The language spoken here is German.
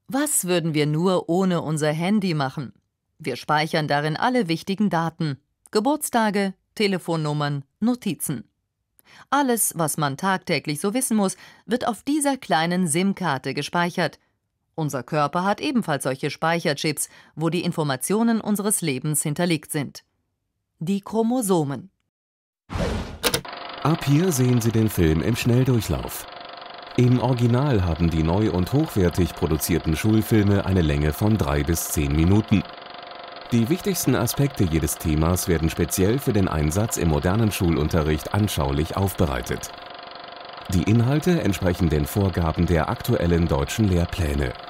Was würden wir nur ohne unser Handy machen? Wir speichern darin alle wichtigen Daten: Geburtstage, Telefonnummern, Notizen. Alles, was man tagtäglich so wissen muss, wird auf dieser kleinen SIM-Karte gespeichert. Unser Körper hat ebenfalls solche Speicherchips, wo die Informationen unseres Lebens hinterlegt sind. Die Chromosomen. Ab hier sehen Sie den Film im Schnelldurchlauf. Im Original haben die neu und hochwertig produzierten Schulfilme eine Länge von 3 bis 10 Minuten. Die wichtigsten Aspekte jedes Themas werden speziell für den Einsatz im modernen Schulunterricht anschaulich aufbereitet. Die Inhalte entsprechen den Vorgaben der aktuellen deutschen Lehrpläne.